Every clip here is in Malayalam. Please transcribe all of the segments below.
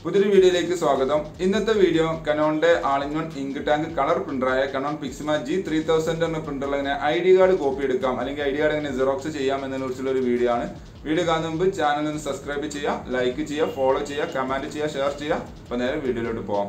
പുതിയൊരു വീഡിയോയിലേക്ക് സ്വാഗതം. ഇന്നത്തെ വീഡിയോ Canonന്റെ all-in-one ink tank കളർ പ്രിന്ററായ Canon PIXMA G3000 എന്ന പ്രിന്ററിൽ എങ്ങനെ ഐഡി കാർഡ് കോപ്പി എടുക്കാം അല്ലെങ്കിൽ ഐഡി കാർഡ് എങ്ങനെ Xerox ചെയ്യാം എന്നതിനെക്കുറിച്ചുള്ള ഒരു വീഡിയോ ആണ്. വീഡിയോ കാണുന്നതിന് മുമ്പ് ചാനൽ ഒന്ന് സബ്സ്ക്രൈബ് ചെയ്യുക, ലൈക്ക് ചെയ്യുക, ഫോളോ ചെയ്യുക, കമന്റ് ചെയ്യുക, ഷെയർ ചെയ്യുക. അപ്പോൾ നേരെ വീഡിയോയിലോട്ട് പോകാം.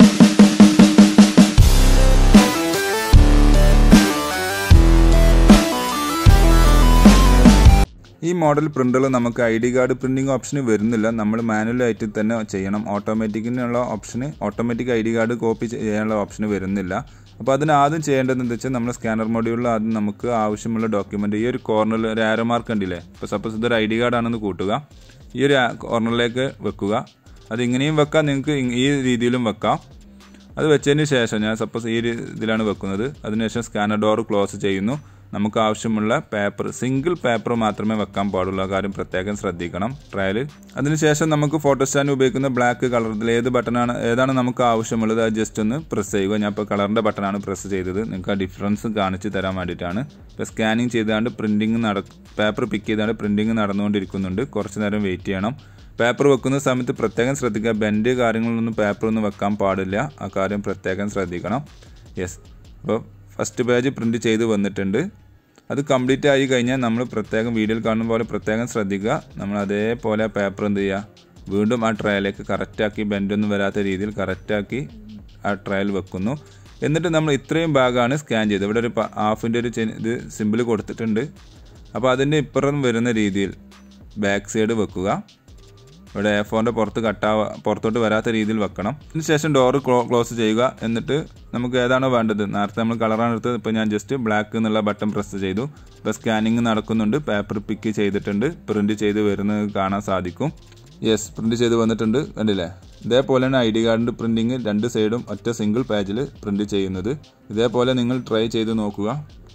ഈ മോഡൽ പ്രിന്ററിൽ നമുക്ക് ഐഡി കാർഡ് പ്രിന്റിംഗ് ഓപ്ഷൻ വരുന്നില്ല. നമ്മൾ മാനുവലായിട്ട് തന്നെ ചെയ്യണം. ഓട്ടോമാറ്റിക്കിനുള്ള option, automatic ID card copy ചെയ്യാനുള്ള ഓപ്ഷൻ വരുന്നില്ല. അപ്പോൾ അതിന് ആദ്യം ചെയ്യേണ്ടതെന്ന് വെച്ചാൽ നമ്മൾ സ്കാനർ മൊഡ്യൂളിൽ ആദ്യം നമുക്ക് ആവശ്യമുള്ള ഡോക്യുമെന്റ് ഈ ഒരു കോർണറിൽ ഒരു ആരോ മാർക്ക് ഉണ്ടല്ലേ. ഇപ്പോൾ സപ്പോസ് ഇതൊരു ഐഡി കാർഡ് ആണെന്ന് കൂട്ടുക, ഈ ഒരു കോർണറിലേക്ക് വെക്കുക. അതിങ്ങനെയും വെക്കാം, നിങ്ങൾക്ക് ഈ രീതിയിലും വെക്കാം. അത് വെച്ചതിന് ശേഷം ഞാൻ സപ്പോസ് ഈ ഇതിലാണ് വെക്കുന്നത്. അതിനുശേഷം സ്കാനർ ഡോർ ക്ലോസ് ചെയ്യുന്നു. നമുക്ക് ആവശ്യമുള്ള പേപ്പർ, സിംഗിൾ പേപ്പർ മാത്രമേ വെക്കാൻ പാടുള്ളൂ. കാര്യം പ്രത്യേകം ശ്രദ്ധിക്കണം ട്രയൽ. അതിനുശേഷം നമുക്ക് ഫോട്ടോസ്റ്റാൻഡ് ഉപയോഗിക്കുന്ന ബ്ലാക്ക് കളറിൽ ഏതാണ് നമുക്ക് ആവശ്യമുള്ളത് അത് ജസ്റ്റ് ഒന്ന് പ്രസ് ചെയ്യുക. ഞാൻ ഇപ്പോൾ കളറിൻ്റെ ബട്ടണാണ് പ്രസ് ചെയ്തത്. നിങ്ങൾക്ക് ആ ഡിഫറൻസ് കാണിച്ചു തരാൻ വേണ്ടിയിട്ടാണ്. ഇപ്പോൾ സ്കാനിങ് ചെയ്താണ്ട് പേപ്പർ പിക്ക് ചെയ്താണ്ട് പ്രിൻറ്റിങ് നടന്നുകൊണ്ടിരിക്കുന്നുണ്ട്. കുറച്ച് നേരം വെയിറ്റ് ചെയ്യണം. പേപ്പർ വെക്കുന്ന സമയത്ത് പ്രത്യേകം ശ്രദ്ധിക്കുക. ബെൻഡ് കാര്യങ്ങളൊന്നും പേപ്പറൊന്നും വെക്കാൻ പാടില്ല. ആ കാര്യം പ്രത്യേകം ശ്രദ്ധിക്കണം. യെസ്, അപ്പോൾ ഫസ്റ്റ് പേജ് പ്രിൻറ്റ് ചെയ്ത് വന്നിട്ടുണ്ട്. അത് കംപ്ലീറ്റ് ആയി കഴിഞ്ഞാൽ നമ്മൾ പ്രത്യേകം വീഡിയോയിൽ കാണുന്ന പോലെ പ്രത്യേകം ശ്രദ്ധിക്കുക. നമ്മൾ അതേപോലെ പേപ്പർ എന്ത് ചെയ്യുക, വീണ്ടും ആ ട്രയലിലേക്ക് കറക്റ്റാക്കി, ബെൻഡൊന്നും വരാത്ത രീതിയിൽ കറക്റ്റാക്കി ആ ട്രയൽ വെക്കുന്നു. എന്നിട്ട് നമ്മൾ ഇത്രയും ഭാഗമാണ് സ്കാൻ ചെയ്തത്. ഇവിടെ ഒരു ഹാഫിൻ്റെ ഒരു ഇത് സിമ്പിൾ കൊടുത്തിട്ടുണ്ട്. അപ്പോൾ അതിൻ്റെ ഇപ്പുറം വരുന്ന രീതിയിൽ ബാക്ക് സൈഡ് വെക്കുക. ഇവിടെ A4ൻ്റെ പുറത്തോട്ട് വരാത്ത രീതിയിൽ വെക്കണം. അതിനുശേഷം ഡോറ് ക്ലോസ് ചെയ്യുക. എന്നിട്ട് നമുക്ക് ഏതാണോ വേണ്ടത്, നേരത്തെ നമ്മൾ കളറാണ് എടുത്തത്, ഇപ്പോൾ ഞാൻ ജസ്റ്റ് ബ്ലാക്ക് എന്നുള്ള ബട്ടൺ പ്രസ് ചെയ്തു. ഇപ്പോൾ സ്കാനിങ് നടക്കുന്നുണ്ട്. പേപ്പർ പിക്ക് ചെയ്തിട്ടുണ്ട്. പ്രിൻറ്റ് ചെയ്ത് വരുന്നത് കാണാൻ സാധിക്കും. യെസ്, പ്രിൻറ്റ് ചെയ്ത് വന്നിട്ടുണ്ട്. കണ്ടില്ലേ? ഇതേപോലെയാണ് ഐഡി കാർഡിൻ്റെ പ്രിൻറ്റിങ് രണ്ട് സൈഡും ഒറ്റ സിംഗിൾ പേജിൽ പ്രിൻറ്റ് ചെയ്യുന്നത്. ഇതേപോലെ നിങ്ങൾ ട്രൈ ചെയ്ത് നോക്കുക.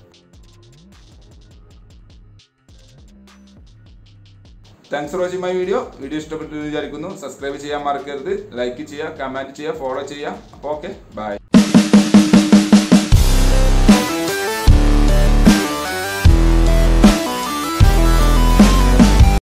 Thanks for watching my video. Video ഇഷ്ടപ്പെട്ടു വിചാരിക്കുന്നു. സബ്സ്ക്രൈബ് ചെയ്യാൻ മറക്കരുത്. ലൈക്ക് ചെയ്യുക, കമൻറ്റ് ചെയ്യുക, ഫോളോ ചെയ്യുക. അപ്പോൾ ഓക്കെ, ബൈ.